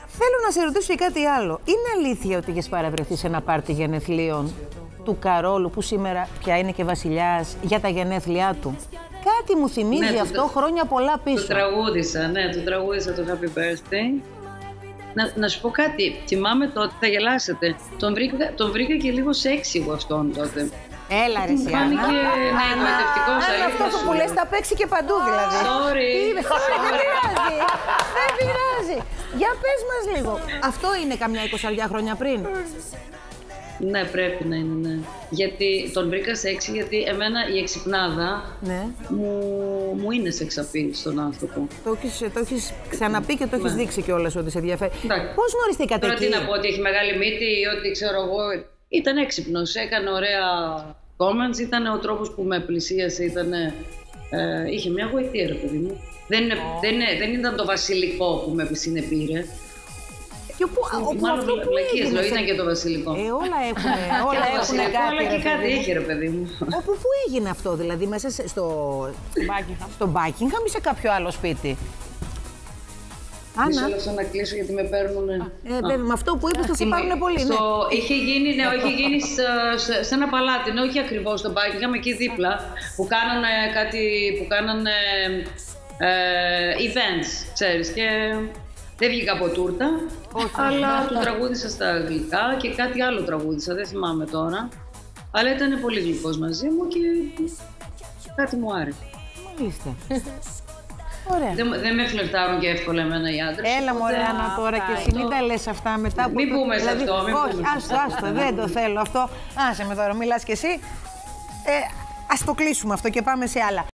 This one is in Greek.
Θέλω να σε ρωτήσω και κάτι άλλο. Είναι αλήθεια ότι έχεις παραβρεθεί σε ένα πάρτι γενεθλίων του Καρόλου, που σήμερα πια είναι και βασιλιάς, για τα γενέθλιά του? Κάτι μου θυμίζει αυτό, χρόνια πολλά πίσω. Το τραγούδισα, το τραγούδισα το Happy Birthday. Να σου πω κάτι, θυμάμαι τότε, θα γελάσετε, τον βρήκα και λίγο σεξι εγώ αυτόν τότε. Έλα ρε εσύ, Άννα. Ναι, εγωιτευτικός, αλήθεια. Αυτό που λες θα παίξει και παντού δηλαδή. Sorry. Δεν πειράζει, δεν πειράζει. Για πες μας λίγο, αυτό είναι καμιά 20 χρόνια πριν? Ναι, πρέπει να είναι, ναι. Γιατί τον βρήκα σεξι, γιατί εμένα η εξυπνάδα μου είναι σεξαπή στον άνθρωπο. Το έχεις ξαναπεί και το έχεις δείξει κιόλας ότι σε ενδιαφέρει. Πώς γνωριστήκατε εκεί? Τώρα τι να πω, ότι έχει μεγάλη μύτη ή ότι ξέρω εγώ. Ήταν έξυπνος, έκανε ωραία comments, ήταν ο τρόπος που με πλησίασε, είχε μια γοητεία, ρε παιδί μου. Δεν ήταν το βασιλικό που με συνεπήρε. Μάλλον βλακίες, λέω, ήταν και το βασιλικό. Όλα έχουν κάτι. Αλλά και κάτι είχε, ρε παιδί μου. Πού έγινε αυτό, δηλαδή, μέσα στο Buckingham ή σε κάποιο άλλο σπίτι? Μισό λεπτό να κλείσω γιατί με παίρνουνε. Με αυτό που είπες θα σε πάρουν πολύ, ναι. Είχε γίνει σε ένα παλάτι, όχι ακριβώς στο Buckingham, εκεί δίπλα, που κάνανε events, ξέρεις, και δεν βγήκα από τούρτα, αλλά του τραγούδισα στα αγγλικά και κάτι άλλο τραγούδισα, δεν θυμάμαι τώρα. Αλλά ήταν πολύ γλυκός μαζί μου και κάτι μου άρεσε. Μάλιστα. Δεν με φλερτάρουν και εύκολα εμένα οι άντρες. Έλα μωρέ Άννα τώρα και εσύ μην τα λες αυτά μετά. Μην πούμε σε αυτό. Όχι, άστο, δεν το θέλω αυτό. Άσε με τώρα, μιλάς κι εσύ. Ας το κλείσουμε αυτό και πάμε σε άλλα.